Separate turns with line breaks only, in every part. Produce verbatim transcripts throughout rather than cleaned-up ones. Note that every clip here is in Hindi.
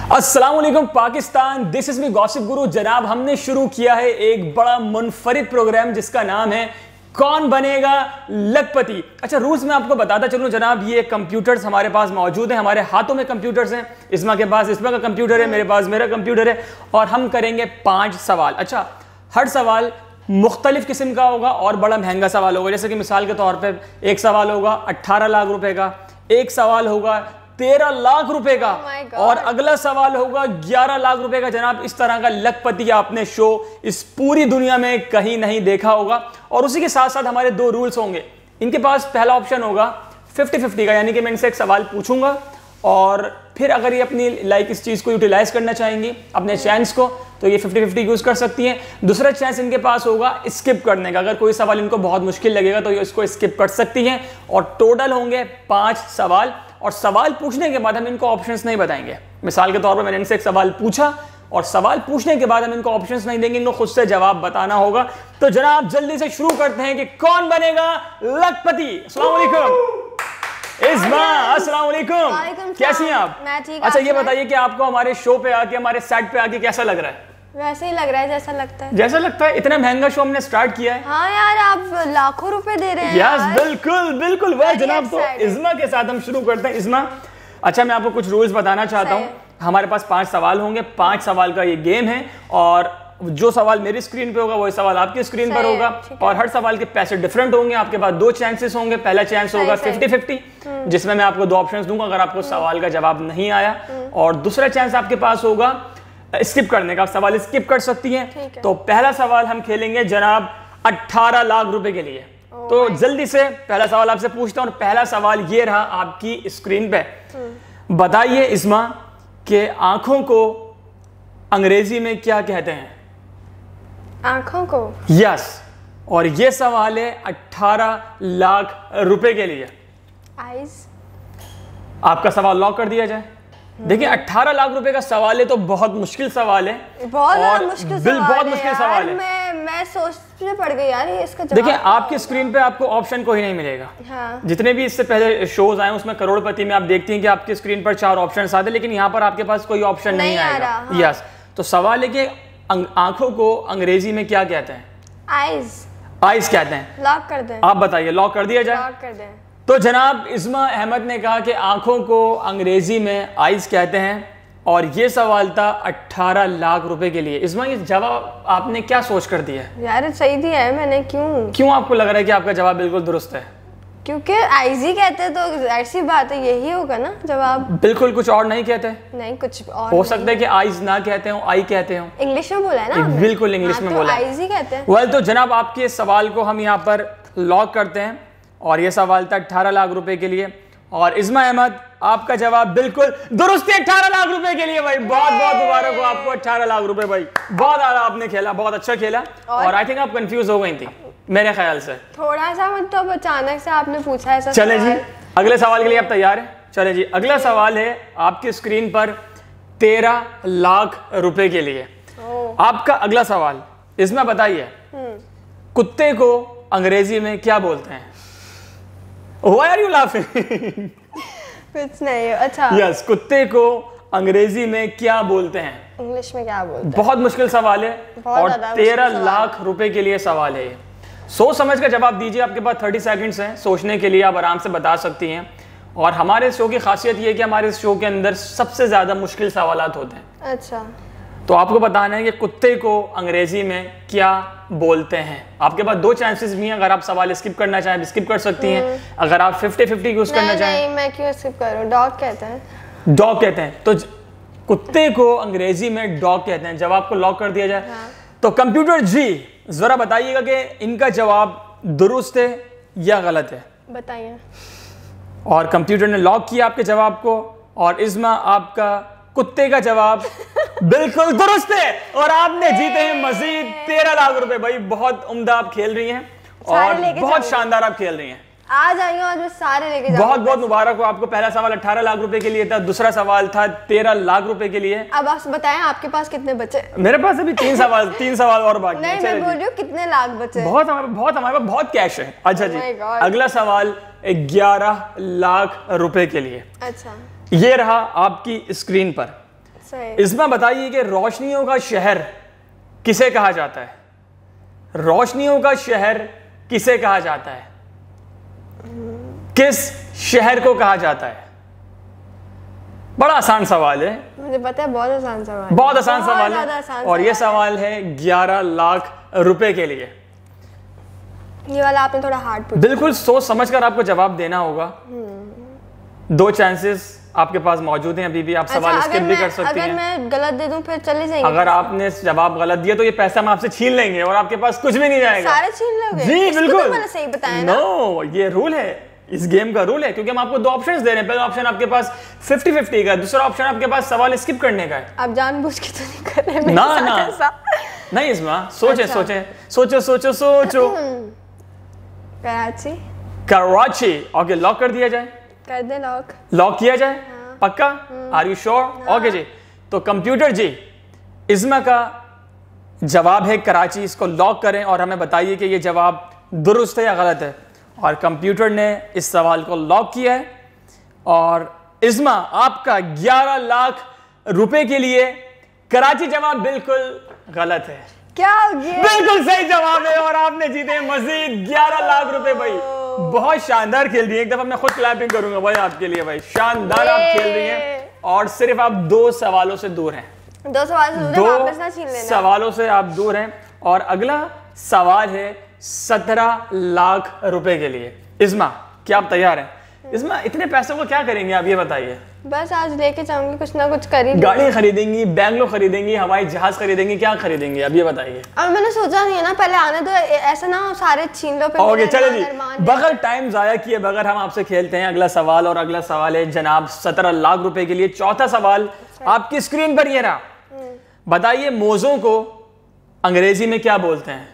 अस्सलाम वालेकुम Pakistan, this is me gossip guru. जनाब, हमने शुरू किया है एक बड़ा मुनफरिद प्रोग्राम जिसका नाम है कौन बनेगा लखपति। अच्छा, रूल्स में आपको बताता चलूं जनाब, ये कंप्यूटर्स हमारे पास मौजूद हैं, हमारे हाथों में कंप्यूटर्स हैं। इस्मा के पास इस्मा का कंप्यूटर है, मेरे पास मेरा कंप्यूटर है, और हम करेंगे पांच सवाल। अच्छा, हर सवाल मुख्तलिफ किस्म का होगा और बड़ा महंगा सवाल होगा। जैसे कि मिसाल के तौर पे एक सवाल होगा अट्ठारह लाख रुपए का, एक सवाल होगा तेरह लाख रुपए का,
oh
और अगला सवाल होगा ग्यारह लाख रुपए का। जनाब, इस तरह का लखपति आपने शो इस पूरी दुनिया में कहीं नहीं देखा होगा। और उसी के साथ साथ हमारे दो रूल्स होंगे। इनके पास पहला ऑप्शन होगा फिफ्टी फिफ्टी का, यानी कि मैं इनसे एक सवाल पूछूंगा और फिर अगर ये अपनी लाइक इस चीज को यूटिलाइज करना चाहेंगी अपने चांस को, तो ये फिफ्टी फिफ्टी यूज कर सकती हैं। दूसरा चांस इनके पास होगा स्किप करने का। अगर कोई सवाल इनको बहुत मुश्किल लगेगा तो ये इसको स्किप कर सकती हैं। और टोटल होंगे पांच सवाल, और सवाल पूछने के बाद हम इनको ऑप्शंस नहीं बताएंगे। मिसाल के तौर पर मैंने इनसे एक सवाल पूछा और सवाल पूछने के बाद हम इनको ऑप्शंस नहीं देंगे, इनको खुद से जवाब बताना होगा। तो जनाब, जल्दी से शुरू करते हैं कि कौन बनेगा लखपति। अस्सलाम वालेकुम इस्मा। अस्सलाम वालेकुम, कैसी हैं आप?
मैं ठीक।
अच्छा, ये बताइए कि आपको हमारे शो पे आके, हमारे सेट पे आके कैसा लग रहा है?
वैसे ही लग रहा है जैसा लगता है।
जैसा लगता है। इतना महंगा शो हमने स्टार्ट किया है।
हाँ यार, आप लाखों रुपए दे रहे हैं।
यस, बिल्कुल बिल्कुल। वह जनाब, तो इस्मा के साथ हम शुरू करते हैं। इस्मा, अच्छा, मैं आपको कुछ रूल्स बताना चाहता हूँ। हमारे पास पांच सवाल होंगे, पांच सवाल का ये गेम है, और जो सवाल मेरी स्क्रीन पे होगा वही सवाल आपकी स्क्रीन पर होगा, और हर सवाल के पैसे डिफरेंट होंगे। आपके पास दो चांसेस होंगे। पहला चांस होगा फिफ्टी फिफ्टी, जिसमें मैं आपको दो ऑप्शंस दूंगा अगर आपको सवाल का जवाब नहीं आया, और दूसरा चांस आपके पास होगा स्किप करने का। सवाल स्किप कर सकती हैं। तो पहला सवाल हम खेलेंगे जनाब अट्ठारह लाख रुपए के लिए। तो जल्दी से पहला सवाल आपसे पूछता हूं, और पहला सवाल ये रहा आपकी स्क्रीन पे। बताइए इस्मा के आंखों को अंग्रेजी में क्या कहते हैं?
आंखों को?
यस, और ये सवाल है अट्ठारह लाख रुपए के लिए।
आईज।
आपका सवाल लॉक कर दिया जाए। देखिए, अट्ठारह लाख रुपए का सवाल है तो बहुत मुश्किल सवाल है।
बहुत मुश्किल सवाल है।
बहुत मुश्किल सवाल है।
मैं मैं सोचने पड़ गई यार, ये इसका जवाब।
देखिए, आपकी स्क्रीन पे आपको ऑप्शन कोई नहीं मिलेगा।
हाँ।
जितने भी इससे पहले शोज आए उसमें करोड़पति में आप देखती हैं कि आपकी स्क्रीन पर चार ऑप्शन आते हैं, लेकिन यहाँ पर आपके पास कोई ऑप्शन नहीं, नहीं आएगा। हाँ। यस, तो सवाल है कि आंखों को अंग्रेजी में क्या कहते हैं?
आईज।
आईज कहते हैं।
लॉक कर दें।
आप बताइए, लॉक कर दिया जाए?
लॉक कर दें।
तो जनाब, इस्मा अहमद ने कहा कि आंखों को अंग्रेजी में आईज कहते हैं, और ये सवाल था अट्ठारह लाख रुपए के लिए। इस्मा, ये जवाब आपने क्या सोच कर दिया है?
यार सही दिया है मैंने। क्यों क्यों
आपको लग रहा है कि आपका जवाब बिल्कुल दुरुस्त है?
क्योंकि आईज ही कहते हैं, तो ऐसी बात है, यही होगा ना जवाब।
बिल्कुल, कुछ और नहीं कहते?
नहीं, कुछ और
हो सकता है कि आईज ना कहते हो, आई कहते हो।
इंग्लिश में बोला है ना?
बिल्कुल इंग्लिश में बोला है।
आईज ही कहते हैं।
वेल, तो जनाब, आपके सवाल को हम यहाँ पर लॉक करते हैं, और ये सवाल था अट्ठारह लाख रुपए के लिए। और इस्मा अहमद, आपका जवाब बिल्कुल दुरुस्त है, अट्ठारह लाख रुपए के लिए। भाई बहुत बहुत मुबारक हो आपको, अट्ठारह लाख रुपए। भाई बहुत आला आपने खेला, बहुत अच्छा खेला। और आई थिंक आप कंफ्यूज हो गई थी मेरे ख्याल से
थोड़ा सा, मतलब अचानक से आपने पूछा ऐसा।
चले जी, अगले सवाल के लिए आप तैयार हैं? चले जी, अगला सवाल है आपकी स्क्रीन पर तेरह लाख रुपए के लिए। आपका अगला सवाल, इसमें बताइए कुत्ते को अंग्रेजी में क्या बोलते हैं? Why are you laughing?
कुछ नहीं। अच्छा,
यस, कुत्ते को अंग्रेजी में क्या बोलते हैं?
इंग्लिश में क्या बोलते हैं?
बहुत मुश्किल सवाल है, और तेरह लाख रुपए के लिए सवाल है। सोच समझ कर जवाब दीजिए। आपके पास थर्टी सेकंड्स हैं सोचने के लिए, आप आराम से बता सकती हैं। और हमारे शो की खासियत ये है कि हमारे शो के अंदर सबसे ज्यादा मुश्किल सवालात होते हैं।
अच्छा,
तो आपको बताना है कि कुत्ते को अंग्रेजी में क्या बोलते हैं। आपके पास दो चांसेस भी हैं। अगर आप सवाल स्किप करना चाहें स्किप कर सकती हैं, अगर आप फिफ्टी फिफ्टी यूज करना चाहें।
नहीं, मैं क्यों स्किप करूं? डॉग कहते हैं।
डॉग कहते हैं, तो कुत्ते को अंग्रेजी में डॉग कहते हैं। जवाब को लॉक कर दिया जाए। हाँ। तो कंप्यूटर जी, जरा बताइएगा कि इनका जवाब दुरुस्त है या गलत है?
बताइए।
और कंप्यूटर ने लॉक किया आपके जवाब को, और इस्मा, आपका कुत्ते का जवाब बिल्कुल दुरुस्त है, और आपने जीते हैं मजीद तेरह लाख रुपए। भाई बहुत उम्दा आप खेल रही हैं, और बहुत शानदार आप खेल रही हैं।
आ जाइए, आज मैं सारे लेके जाऊंगा।
बहुत बहुत मुबारक हो आपको। पहला सवाल अठारह लाख रुपए के लिए था, दूसरा सवाल था तेरह लाख रुपए के लिए।
अब आप बताएं आपके पास कितने बचे?
मेरे पास अभी तीन सवाल तीन सवाल और बाकी।
नहीं, मैं बोल रही हूँ कितने लाख बचे?
बहुत हमारे बहुत हमारे पास बहुत कैश है। अच्छा जी, अगला सवाल ग्यारह लाख रुपए के लिए।
अच्छा,
ये रहा आपकी स्क्रीन पर।
सही।
इस्मा बताइए कि रोशनियों का शहर किसे कहा जाता है? रोशनियों का शहर किसे कहा जाता है? किस शहर को कहा जाता है? बड़ा आसान सवाल है,
मुझे पता है, बहुत आसान सवाल है।
बहुत आसान
बहुत
सवाल
ज़्यादा
है
आसान
और ये
सवाल
सवाल है ग्यारह लाख रुपए के लिए।
ये वाला आपने थोड़ा हार्ड पूछा।
बिल्कुल सोच समझकर आपको जवाब देना होगा। दो चांसेस आपके पास मौजूद हैं, अभी भी आप सवाल
अच्छा,
स्किप
अगर
भी
मैं
कर सकते
अगर
हैं।
मैं गलत दे दूं फिर चले जाएंगे।
अगर आपने जवाब गलत दिया तो ये पैसा हम आपसे छीन लेंगे और आपके पास कुछ भी नहीं जाएगा।
सारे छीन लोगे?
जी
इसको
बिल्कुल।
तो मैंने सही बताया ना।
नो, ये रूल है, इस गेम का रूल है, क्योंकि हम आपको दो ऑप्शंस दे रहे हैं। पहला ऑप्शन आपके पास फिफ्टी फिफ्टी का, दूसरा ऑप्शन आपके पास सवाल स्किप करने का है।
आप जानबूझ के तो नहीं कर रहे मेरे
ना
साथ
ना
ऐसा।
नहीं इस्मा, सोचे
अच्छा।
सोचे सोचो सोचो सोचो।
कराची।
कराची। ओके, लॉक कर दिया जाए?
कर दे लॉक।
लॉक किया जाए? पक्का? Are you sure? ओके जी, तो कंप्यूटर जी इस्मा का जवाब है कराची, इसको लॉक करें और हमें बताइए कि ये जवाब दुरुस्त है या गलत है। और कंप्यूटर ने इस सवाल को लॉक किया है और इस्मा आपका ग्यारह लाख रुपए के लिए कराची जवाब बिल्कुल गलत है।
क्या हो गया?
बिल्कुल सही जवाब है और आपने जीते मजीद ग्यारह लाख रुपए। भाई बहुत शानदार खेल रही है, एक दफा मैं खुद क्लैपिंग करूंगा भाई आपके लिए। भाई शानदार आप खेल रही हैं और सिर्फ आप दो सवालों से दूर हैं।
दो सवाल से दूर है, वापस ना छीन
दो
लेना।
सवालों से आप दूर हैं और अगला सवाल है सत्रह लाख रुपए के लिए। इस्मा क्या आप तैयार हैं? इस्मा इतने पैसों को क्या करेंगे आप ये बताइए?
बस आज लेके जाऊंगी, कुछ ना कुछ कर ही लूंगी।
गाड़ी खरीदेंगी, बैंगलो खरीदेंगी, हवाई जहाज खरीदेंगी, क्या खरीदेंगी अब ये बताइए?
अब मैंने सोचा नहीं है ना, पहले आने दो, ऐसा ना हो सारे छीन लो। फिर
ओके
मेरे
चले जी,
अरमान है।
बगैर टाइम जाया किए बगैर हम आपसे खेलते हैं अगला सवाल। और अगला सवाल है जनाब सत्रह लाख रुपए के लिए। चौथा सवाल आपकी स्क्रीन पर ये रहा। बताइए मोज़ों को अंग्रेजी में क्या बोलते हैं?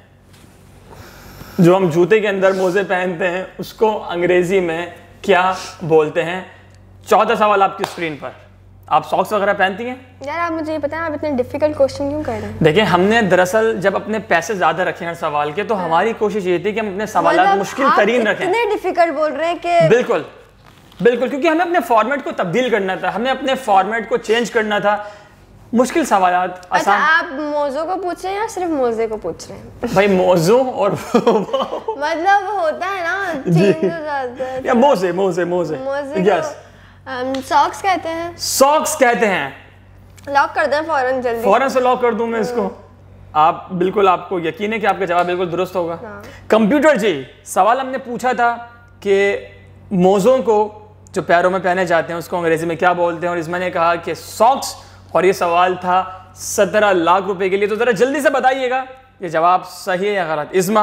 जो हम जूते के अंदर मोजे पहनते हैं उसको अंग्रेजी में क्या बोलते हैं? चौथा सवाल आपकी स्क्रीन पर। आप सॉक्स वगैरह पहनती हैं?
यार आप मुझे ये बताएं, आप इतने डिफिकल्ट क्वेश्चन क्यों कर रहे हैं?
देखिए हमने दरअसल जब अपने पैसे ज्यादा रखे हैं सवाल के, तो हमारी कोशिश ये थी कि हम अपने सवाल
मतलब
मुश्किल
आप
तरीन रखें।
इतने डिफिकल्ट बोल रहे हैं कि
बिल्कुल बिल्कुल, क्योंकि हमें अपने फॉर्मेट को तब्दील करना था, हमें अपने फॉर्मेट को चेंज करना था। मुश्किल सवाल
अच्छा,
आसान।
आप मोज़ों को पूछ रहे हैं या सिर्फ मोजे को पूछ रहे हैं?
भाई मौजू और
मतलब होता है ना, चेंज हो जाता है।
या मोजे मोजे मोजे
मोजे
यस,
को सॉक्स कहते हैं।
सॉक्स कहते हैं।
लॉक कर दें फौरन, जल्दी।
फौरन से लॉक कर दूं मैं इसको? आप बिल्कुल, आपको यकीन है कि आपका जवाब बिल्कुल दुरुस्त होगा?
हाँ।
कंप्यूटर जी सवाल हमने पूछा था कि मोज़ों को जो पैरों में पहने जाते हैं उसको अंग्रेजी में क्या बोलते हैं, और इसमें ने कहा कि सॉक्स, और ये सवाल था सत्रह लाख रुपए के लिए। तो जरा जल्दी से बताइएगा ये जवाब सही है या गलत? इस्मा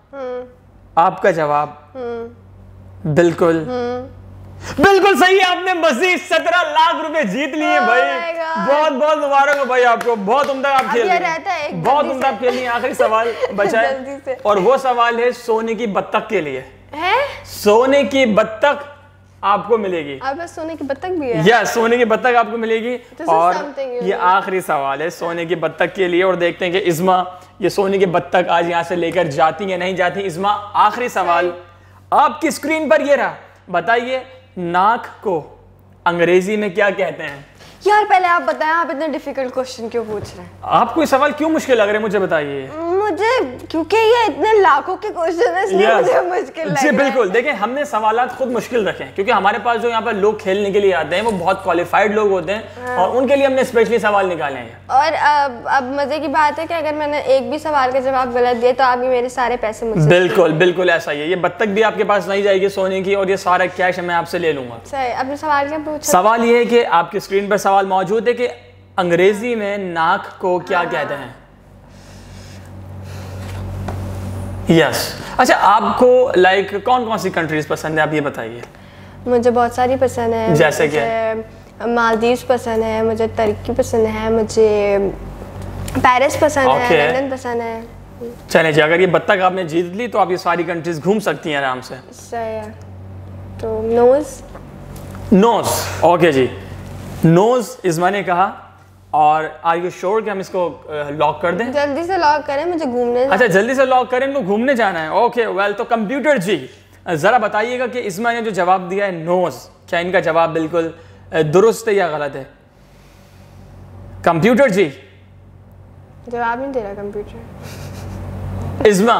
आपका जवाब बिल्कुल बिल्कुल सही है। आपने मजीद सत्रह लाख रुपए जीत लिए
Oh
भाई।
my God.
बहुत बहुत मुबारक हो भाई आपको, बहुत उम्दा आप
अब
खेल
ये
रहे हैं।
रहता है एक
बहुत
जल्दी
उम्दा
से।
आप खेल रही हैं। आखिरी सवाल बचा
जल्दी
है
से।
और वो सवाल है सोने की बत्तख के लिए।
है?
सोने की बत्तख आपको मिलेगी।
आप बस सोने की बत्तख भी है?
यस, सोने की बत्तख आपको मिलेगी।
This is
और
something you
ये
know.
आखिरी सवाल है सोने की बत्तख के लिए, और देखते हैं कि इस्मा ये सोने की बत्तख आज यहाँ से लेकर जाती या नहीं जाती। इस्मा आखिरी सवाल आपकी स्क्रीन पर ये रहा। बताइए नाक को अंग्रेजी में क्या कहते हैं?
यार पहले आप बताएं, आप इतने डिफिकल्ट क्वेश्चन क्यों पूछ रहे हैं?
आपको ये सवाल क्यों मुश्किल लग रहे हैं मुझे बताइए?
मुझे क्योंकि ये इतने लाखों के क्वेश्चन है इसलिए
Yes.
मुझे मुश्किल लग
जी
रहा है।
बिल्कुल, देखें हमने सवालात खुद मुश्किल रखे हैं क्योंकि हमारे पास जो यहाँ पर लोग खेलने के लिए आते हैं वो बहुत क्वालिफाइड लोग होते हैं। हाँ। और उनके लिए हमने स्पेशली सवाल निकाले हैं।
और अब अब मजे की बात है कि अगर मैंने एक भी सवाल का जवाब गलत दिया तो अभी मेरे सारे पैसे मुझसे
बिल्कुल बिल्कुल ऐसा ही है। ये बत्तख भी आपके पास नहीं जाएगी सोने की, और ये सारा कैश मैं आपसे ले लूंगा।
सही। अपने सवाल क्या पूछा?
सवाल ये है कि आपकी स्क्रीन पर सवाल मौजूद है कि अंग्रेजी में नाक को क्या कहते हैं? Yes yes. अच्छा, आपको लाइक कौन कौन सी कंट्रीज पसंद है आप ये बताइए?
मुझे बहुत सारी पसंद है।
जैसे
मुझे मालदीव्स पसंद है, मुझे तुर्की पसंद है, मुझे पेरिस पसंद
Okay.
है, लंदन पसंद है।
चले जी, अगर ये बत्तख आपने जीत ली तो आप ये सारी कंट्रीज घूम सकती हैं आराम से।
सही है। तो नोज।
नोज, ओके जी, नोज इस्मा ने कहा। और आर यू श्योर कि हम इसको लॉक कर दें?
जल्दी से लॉक करें, मुझे घूमने
अच्छा जल्दी से लॉक करें, इनको घूमने जाना है। ओके वेल, तो कंप्यूटर जी जरा बताइएगा कि इस्मा ने जो जवाब दिया है नोज, क्या इनका जवाब बिल्कुल दुरुस्त है या गलत है? कंप्यूटर जी।
जवाब नहीं दे रहा कंप्यूटर।
इस्मा,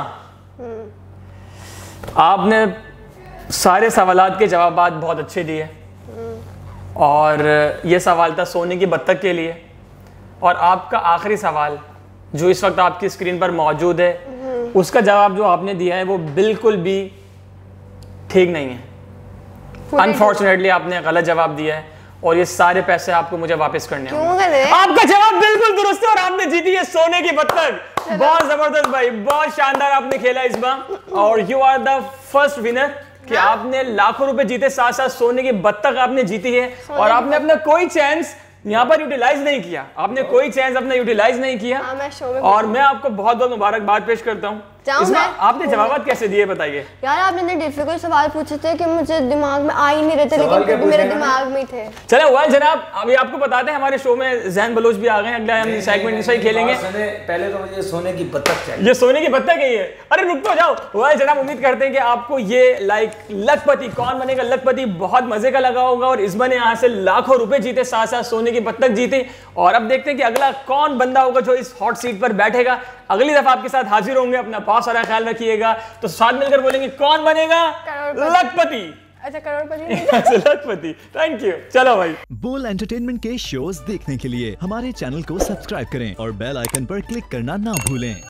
आपने सारे सवालात के जवाब बहुत अच्छे दिए और ये सवाल था सोने की बत्तख के लिए। और आपका आखिरी सवाल जो इस वक्त आपकी स्क्रीन पर मौजूद है, उसका जवाब जो आपने दिया है वो बिल्कुल भी ठीक नहीं है। अनफॉर्चुनेटली आपने गलत जवाब दिया है और ये सारे पैसे आपको मुझे वापस करने होंगे। आपका जवाब बिल्कुल दुरुस्त है और आपने जीती है सोने की बत्तख। बहुत जबरदस्त भाई, बहुत शानदार आपने खेला इस बार और you are the first winner कि आपने लाखों रुपए जीते, साथ साथ सोने की बत्तख आपने जीती है और आपने अपना कोई चांस यहाँ पर यूटिलाइज नहीं किया। आपने कोई चांस अपना यूटिलाइज नहीं किया।
हाँ, मैं शो में
और मैं आपको बहुत बहुत मुबारकबाद पेश करता हूँ। आपने जवाब कैसे दिए बताइए?
यार आपने इतने डिफिकल्ट सवाल पूछे थे कि मुझे दिमाग में आ ही नहीं रहे थे, लेकिन मेरे दिमाग में थे।
चले वेल जनाब, अभी आपको बताते हैं हमारे शो में जहन बलोच भी आ गए। अगला हम सेगमेंट इसे ही खेलेंगे।
पहले तो मुझे सोने की बत्तख चाहिए।
ये सोने की बत्तख है ये। अरे रुक तो जाओ। वेल जनाब, उम्मीद करते हैं कि आपको ये लाइक लखपति कौन बनेगा लखपति बहुत मजे का लगा होगा और इस बने यहाँ से लाखों रुपए जीते, साथ साथ सोने की बत्तख जीते। और अब देखते हैं कि अगला कौन बंदा होगा जो इस हॉट सीट पर बैठेगा। अगली दफा आपके साथ हाजिर होंगे। अपना बहुत सारा ख्याल रखिएगा। तो साथ मिलकर बोलेंगे कौन बनेगा लखपति।
अच्छा करोड़पति।
लखपति। Thank you. चलो भाई,
बोल एंटरटेनमेंट के शोज देखने के लिए हमारे चैनल को सब्सक्राइब करें और बेल आइकन पर क्लिक करना ना भूलें।